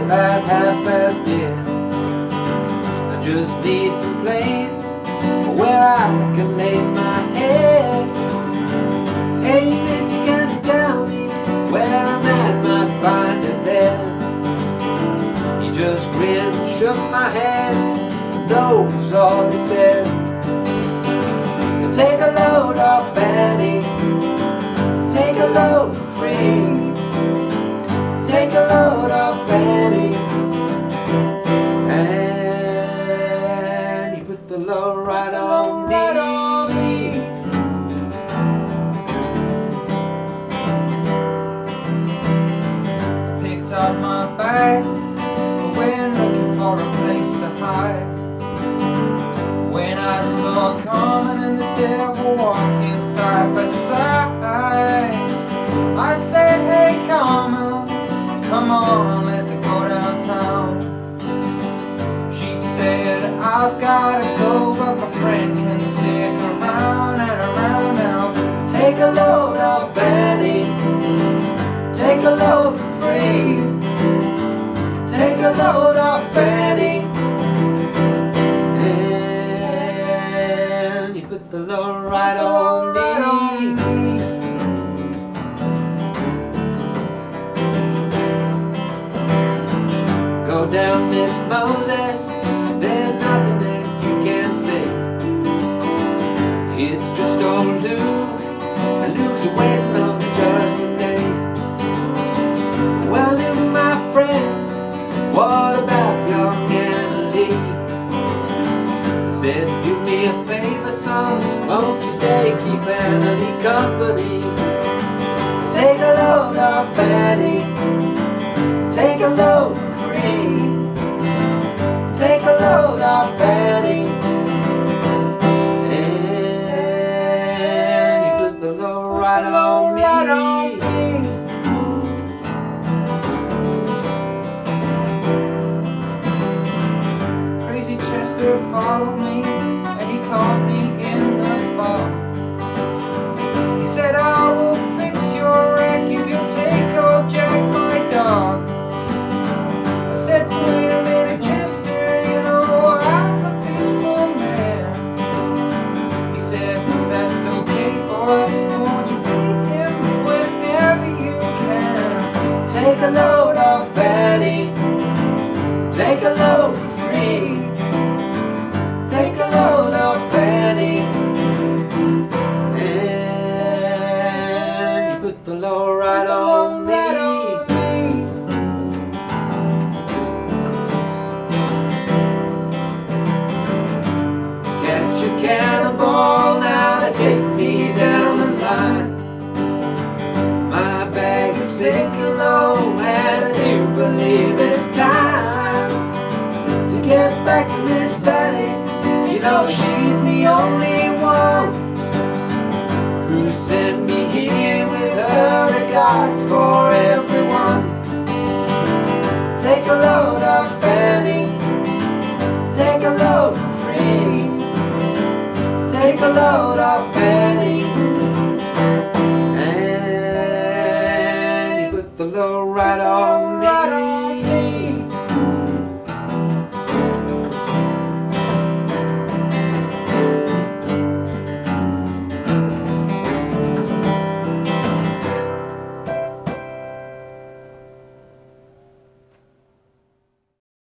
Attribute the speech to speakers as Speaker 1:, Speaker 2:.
Speaker 1: about 10:30. I just need some place where I can lay my head. Hey mister, can you tell me where a man might find a bed? He just grinned and shook my head, and that was all he said. Take a load off Annie, take a load for free. Take a load off Annie, and he put the load right on me. I picked up my bag, we're looking for a place to hide. When I saw Carmen and the devil walking side by side, I said, hey Carmen, come on, let's go downtown. She said, I've gotta go, but my friend can stick around and around now. Take a load off Annie, take a load for free. Take a load off Annie, and you put the load right on me. Go down, Miss Moses, there's nothing that you can say. It's just old Luke, and Luke's waiting on the judgment day. Well, Luke, my friend, what about young Annalie? He said, do me a favor, son, won't you stay, keep Annalie company. Take a load off Annie, take a load for free. Take a load off Annie, and you put the load right on me. Crazy Chester followed me, and he caught me in the bar. He said, I will fix your wreck if you'll take old Jack, my dog. I said, wait a minute, Chester, you know I'm a peaceful man. He said, that's okay, boy, won't you feed him whenever you can? Take a load off Annie, take a load for free. Take a load off Annie, and you put the load right on me. Catch a cannonball now to take me down the line. My bag is sinking low, and I do believe it's time to get back to Miss Sally. You know she's the only one who sent me here with her regards for everyone. Take a load off